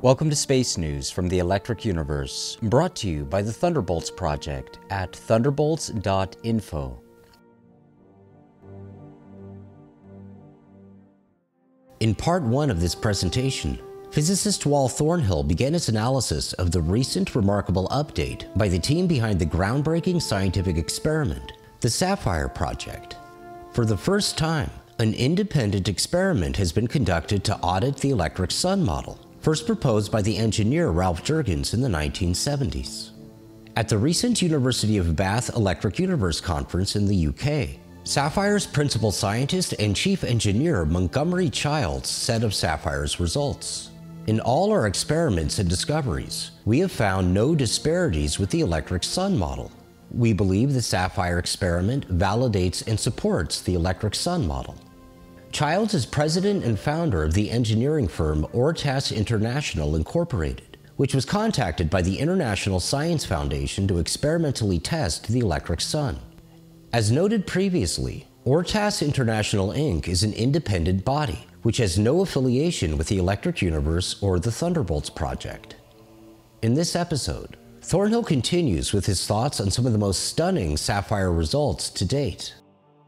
Welcome to Space News from the Electric Universe, brought to you by the Thunderbolts Project at thunderbolts.info. In part 1 of this presentation, physicist Wal Thornhill began his analysis of the recent remarkable update by the team behind the groundbreaking scientific experiment, the SAFIRE Project. For the first time, an independent experiment has been conducted to audit the electric sun model, first proposed by the engineer Ralph Juergens in the 1970s. At the recent University of Bath Electric Universe conference in the UK, SAFIRE's principal scientist and chief engineer Montgomery Childs said of SAFIRE's results, "In all our experiments and discoveries, we have found no disparities with the electric sun model. We believe the SAFIRE experiment validates and supports the electric sun model." Childs is president and founder of the engineering firm Aurtas International Inc., which was contacted by the International Science Foundation to experimentally test the electric sun. As noted previously, Aurtas International Inc. is an independent body, which has no affiliation with the Electric Universe or the Thunderbolts Project. In this episode, Thornhill continues with his thoughts on some of the most stunning SAFIRE results to date.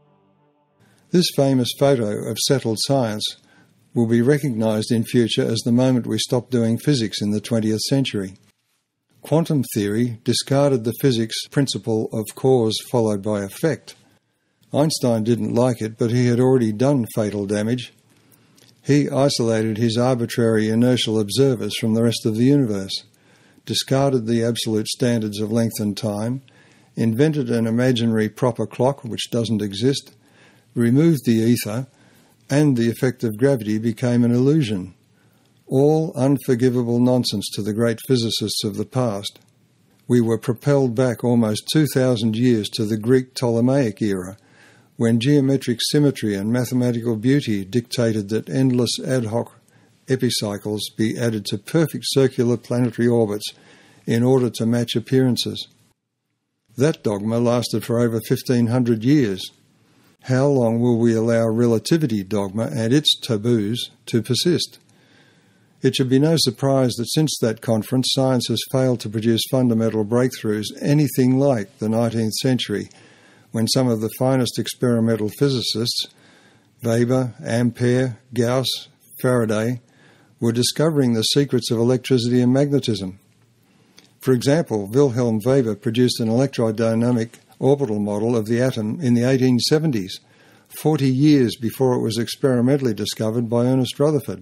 This famous photo of settled science will be recognized in future as the moment we stop doing physics in the 20th century. Quantum theory discarded the physics principle of cause followed by effect. Einstein didn't like it, but he had already done fatal damage. He isolated his arbitrary inertial observers from the rest of the universe, discarded the absolute standards of length and time, invented an imaginary proper clock which doesn't exist, removed the ether, and the effect of gravity became an illusion. All unforgivable nonsense to the great physicists of the past. We were propelled back almost 2,000 years to the Greek Ptolemaic era, when geometric symmetry and mathematical beauty dictated that endless ad hoc epicycles be added to perfect circular planetary orbits in order to match appearances. That dogma lasted for over 1,500 years. How long will we allow relativity dogma and its taboos to persist? It should be no surprise that since that conference, science has failed to produce fundamental breakthroughs anything like the 19th century, when some of the finest experimental physicists, Weber, Ampere, Gauss, Faraday, were discovering the secrets of electricity and magnetism. For example, Wilhelm Weber produced an electrodynamic orbital model of the atom in the 1870s, 40 years before it was experimentally discovered by Ernest Rutherford.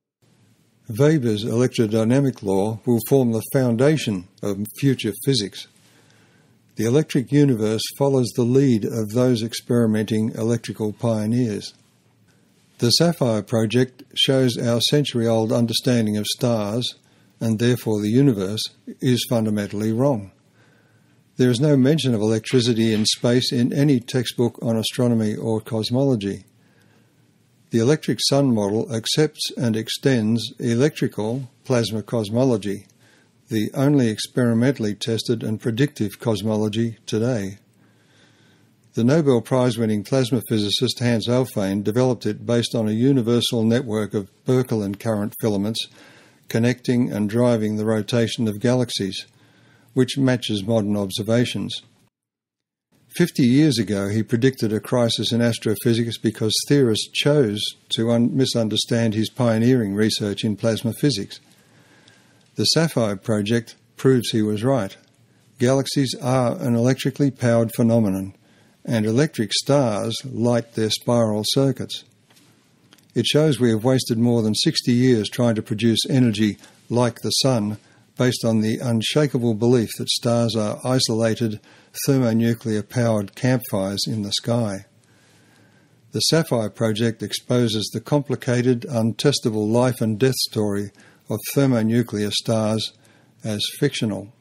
Weber's electrodynamic law will form the foundation of future physics. The electric universe follows the lead of those experimenting electrical pioneers. The SAFIRE Project shows our century-old understanding of stars, and therefore the universe, is fundamentally wrong. There is no mention of electricity in space in any textbook on astronomy or cosmology. The electric sun model accepts and extends electrical plasma cosmology, the only experimentally tested and predictive cosmology today. The Nobel Prize-winning plasma physicist Hans Alfvén developed it based on a universal network of Birkeland current filaments connecting and driving the rotation of galaxies, which matches modern observations. 50 years ago, he predicted a crisis in astrophysics because theorists chose to misunderstand his pioneering research in plasma physics. The SAFIRE Project proves he was right. Galaxies are an electrically powered phenomenon, and electric stars light their spiral circuits. It shows we have wasted more than 60 years trying to produce energy like the sun, based on the unshakable belief that stars are isolated, thermonuclear-powered campfires in the sky. The SAFIRE Project exposes the complicated, untestable life and death story of thermonuclear stars as fictional.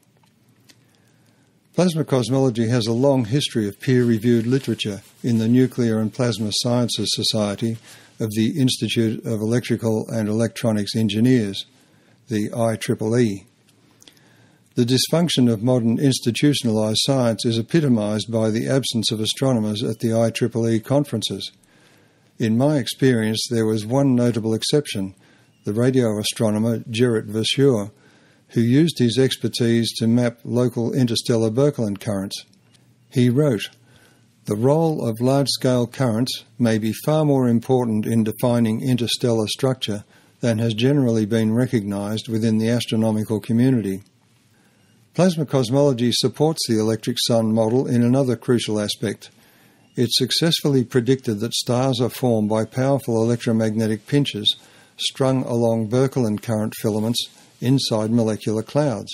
Plasma cosmology has a long history of peer-reviewed literature in the Nuclear and Plasma Sciences Society of the Institute of Electrical and Electronics Engineers, the IEEE. The dysfunction of modern institutionalized science is epitomized by the absence of astronomers at the IEEE conferences. In my experience, there was one notable exception, the radio astronomer Gerrit Verschuur, who used his expertise to map local interstellar Birkeland currents. He wrote, "The role of large-scale currents may be far more important in defining interstellar structure than has generally been recognised within the astronomical community." Plasma cosmology supports the electric sun model in another crucial aspect. It successfully predicted that stars are formed by powerful electromagnetic pinches strung along Birkeland current filaments inside molecular clouds.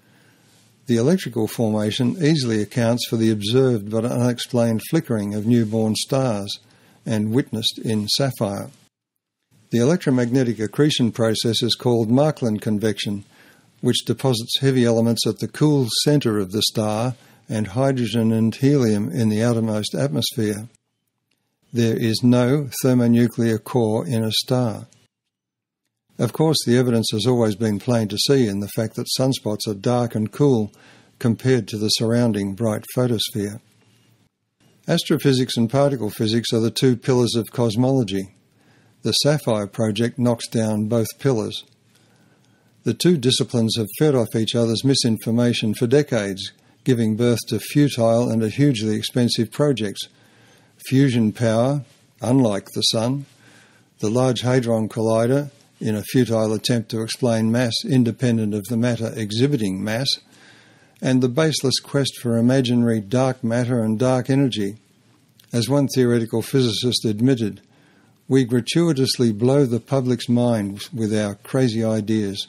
The electrical formation easily accounts for the observed but unexplained flickering of newborn stars and witnessed in SAFIRE. The electromagnetic accretion process is called Markland convection, which deposits heavy elements at the cool centre of the star and hydrogen and helium in the outermost atmosphere. There is no thermonuclear core in a star. Of course, the evidence has always been plain to see in the fact that sunspots are dark and cool compared to the surrounding bright photosphere. Astrophysics and particle physics are the two pillars of cosmology. The SAFIRE Project knocks down both pillars. The two disciplines have fed off each other's misinformation for decades, giving birth to futile and hugely expensive projects. Fusion power, unlike the Sun, the Large Hadron Collider, in a futile attempt to explain mass independent of the matter exhibiting mass, and the baseless quest for imaginary dark matter and dark energy. As one theoretical physicist admitted, we gratuitously blow the public's mind with our crazy ideas.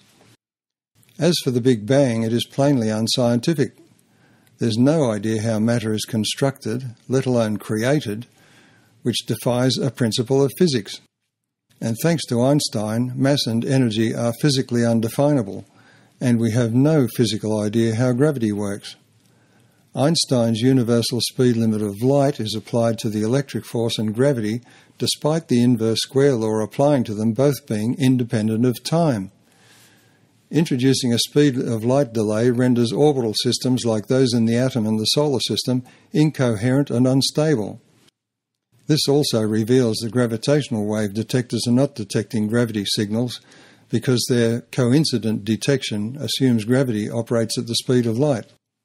As for the Big Bang, it is plainly unscientific. There's no idea how matter is constructed, let alone created, which defies a principle of physics. And thanks to Einstein, mass and energy are physically undefinable, and we have no physical idea how gravity works. Einstein's universal speed limit of light is applied to the electric force and gravity, despite the inverse square law applying to them both being independent of time. Introducing a speed of light delay renders orbital systems like those in the atom and the solar system incoherent and unstable. This also reveals that gravitational wave detectors are not detecting gravity signals because their coincident detection assumes gravity operates at the speed of light.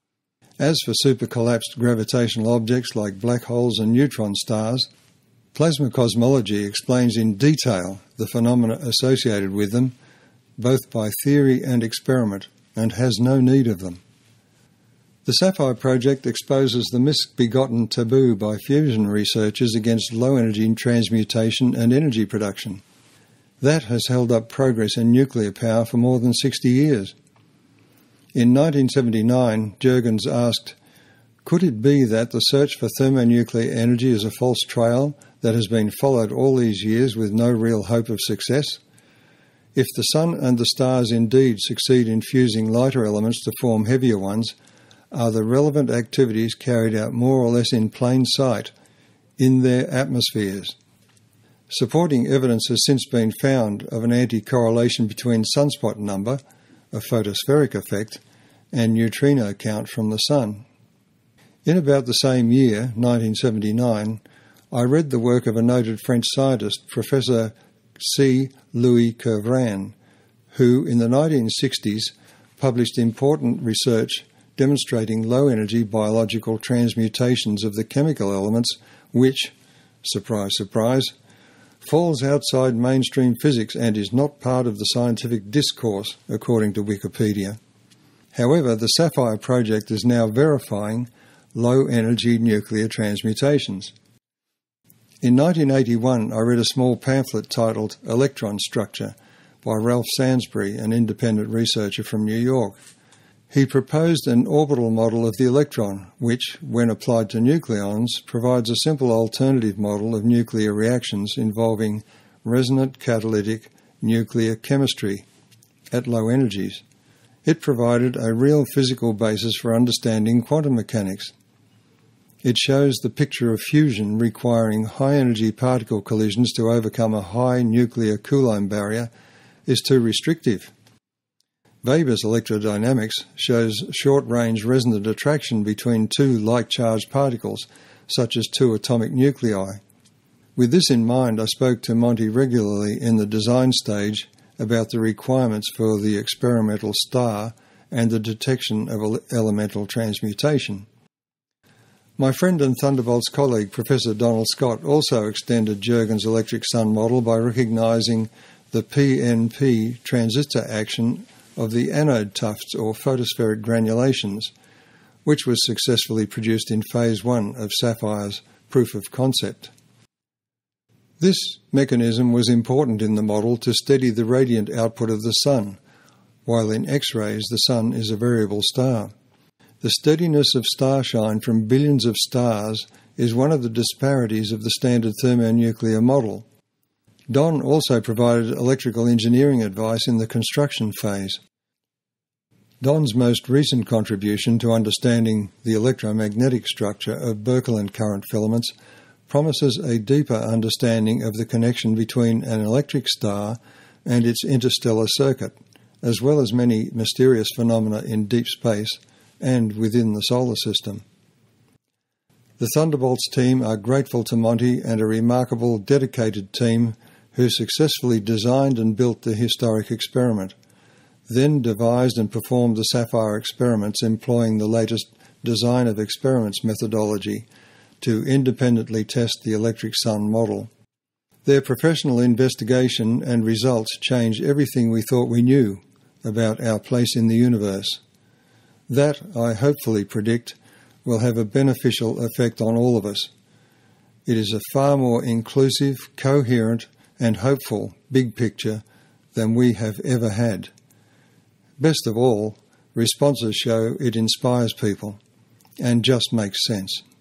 As for supercollapsed gravitational objects like black holes and neutron stars, plasma cosmology explains in detail the phenomena associated with them, both by theory and experiment, and has no need of them. The SAFIRE Project exposes the misbegotten taboo by fusion researchers against low-energy transmutation and energy production. That has held up progress in nuclear power for more than 60 years. In 1979, Juergens asked, "Could it be that the search for thermonuclear energy is a false trail that has been followed all these years with no real hope of success? If the Sun and the stars indeed succeed in fusing lighter elements to form heavier ones, are the relevant activities carried out more or less in plain sight in their atmospheres?" Supporting evidence has since been found of an anti-correlation between sunspot number, a photospheric effect, and neutrino count from the Sun. In about the same year, 1979, I read the work of a noted French scientist, Professor C. Louis Kervran, who in the 1960s published important research demonstrating low-energy biological transmutations of the chemical elements which, surprise, surprise, falls outside mainstream physics and is not part of the scientific discourse, according to Wikipedia. However, the SAFIRE Project is now verifying low-energy nuclear transmutations. In 1981, I read a small pamphlet titled Electron Structure by Ralph Sansbury, an independent researcher from New York. He proposed an orbital model of the electron, which, when applied to nucleons, provides a simple alternative model of nuclear reactions involving resonant catalytic nuclear chemistry at low energies. It provided a real physical basis for understanding quantum mechanics. It shows the picture of fusion requiring high-energy particle collisions to overcome a high nuclear Coulomb barrier is too restrictive. Weber's electrodynamics shows short-range resonant attraction between two like-charged particles, such as two atomic nuclei. With this in mind, I spoke to Monty regularly in the design stage about the requirements for the experimental star and the detection of elemental transmutation. My friend and Thunderbolts colleague, Professor Donald Scott, also extended Juergens' electric sun model by recognising the PNP transistor action of the anode tufts or photospheric granulations, which was successfully produced in Phase 1 of SAFIRE's proof of concept. This mechanism was important in the model to steady the radiant output of the Sun, while in X-rays the Sun is a variable star. The steadiness of starshine from billions of stars is one of the disparities of the standard thermonuclear model. Don also provided electrical engineering advice in the construction phase. Don's most recent contribution to understanding the electromagnetic structure of Birkeland current filaments promises a deeper understanding of the connection between an electric star and its interstellar circuit, as well as many mysterious phenomena in deep space and within the solar system. The Thunderbolts team are grateful to Monty and a remarkable, dedicated team who successfully designed and built the historic experiment, then devised and performed the SAFIRE experiments employing the latest design of experiments methodology to independently test the electric sun model. Their professional investigation and results changed everything we thought we knew about our place in the universe. That, I hopefully predict, will have a beneficial effect on all of us. It is a far more inclusive, coherent and hopeful big picture than we have ever had. Best of all, responses show it inspires people and just makes sense.